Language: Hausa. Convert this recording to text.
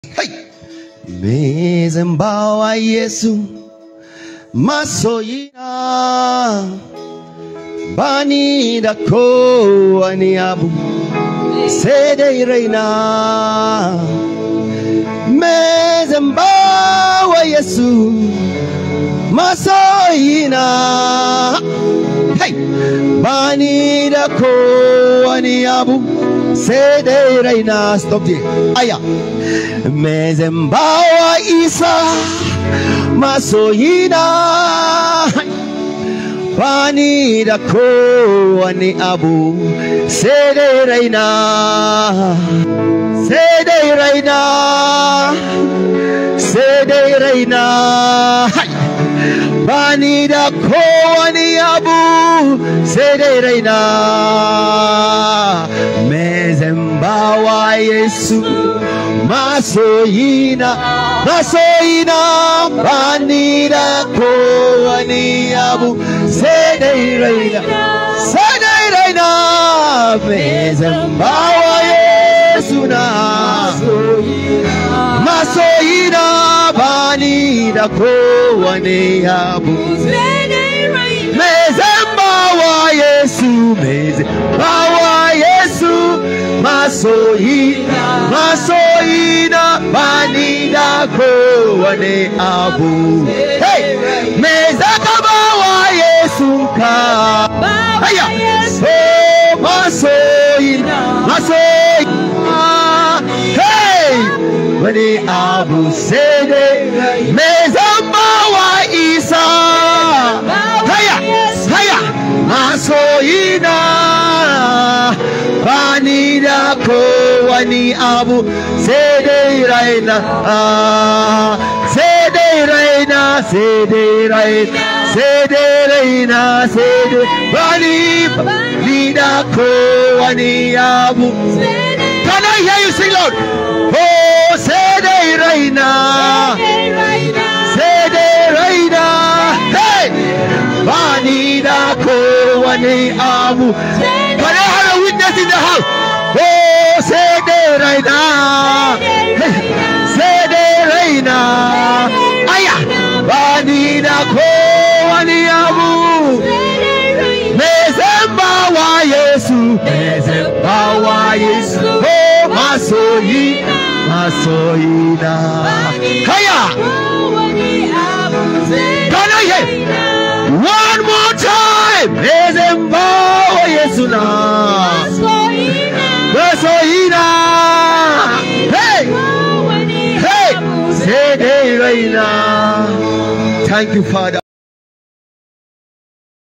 Hey! Mezembawa Yesu masoyina bani da kowani abu sai dai raina. Mezembawa Yesu masoyina, hey! Bani da kowani abu sai dai raina. Stop there. Aya. Mezembawa Isa masoyina, bani da kowani abu sai dai raina, sai dai raina, sai dai raina. Bani da kowani abu sai dai raina. Mezembawa Yesu masoyina, masoyina, bani da kowani abu sai dai raina, sai dai raina. Mezembawa Yesu na masoyina, bani da kowani abu. Mezembawa Yesu, mezembawa Yesu masoyina, masoyina, bani da kowani abu. Hey! Mezakabawa Yesu ka, haya, so masoyina, masoyina, hey! Bani abu sede. Mezambawa Isa, haya, haya, masoyina, bani da kowani abu sai dai raina, sai dai raina, sai dai raina, sai dai raina, sai dai bani da kowani abu. Can I hear you sing loud? Oh, sai dai raina, sai dai raina, hey! Bani da kowani abu. Can I have a witness in the house? Oh, say dai raina, say dai raina, aya, bani da kowani abu. Mezembawa Yesu, mezembawa Yesu, oh masoyina, masoyina, haya. Can I hear one more time? Mezembawa Yesu na masoyina, hey, hey, say dai raina. Thank you, Father.